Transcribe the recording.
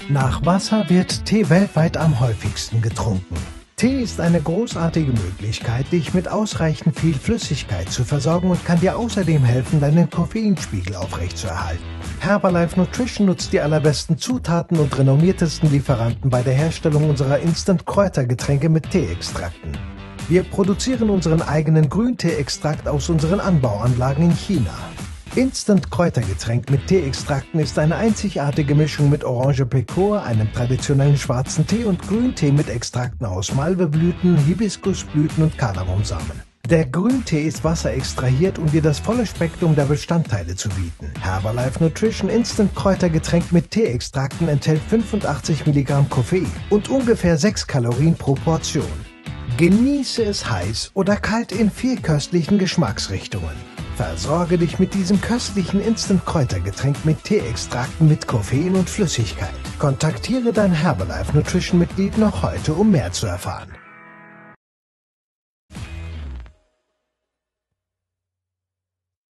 Nach Wasser wird Tee weltweit am häufigsten getrunken. Tee ist eine großartige Möglichkeit, dich mit ausreichend viel Flüssigkeit zu versorgen und kann dir außerdem helfen, deinen Koffeinspiegel aufrechtzuerhalten. Herbalife Nutrition nutzt die allerbesten Zutaten und renommiertesten Lieferanten bei der Herstellung unserer Instant-Kräutergetränke mit Teeextrakten. Wir produzieren unseren eigenen Grünteeextrakt aus unseren Anbauanlagen in China. Instant-Kräutergetränk mit Teeextrakten ist eine einzigartige Mischung mit Orange Pekoe, einem traditionellen schwarzen Tee und Grüntee mit Extrakten aus Malveblüten, Hibiskusblüten und Kardamomsamen. Der Grüntee ist wasserextrahiert, um dir das volle Spektrum der Bestandteile zu bieten. Herbalife Nutrition Instant Kräutergetränk mit Teeextrakten enthält 85 Milligramm Koffein und ungefähr 6 Kalorien pro Portion. Genieße es heiß oder kalt in 4 köstlichen Geschmacksrichtungen. Versorge dich mit diesem köstlichen Instant-Kräutergetränk mit Teeextrakten mit Koffein und Flüssigkeit. Kontaktiere dein Herbalife Nutrition-Mitglied noch heute, um mehr zu erfahren.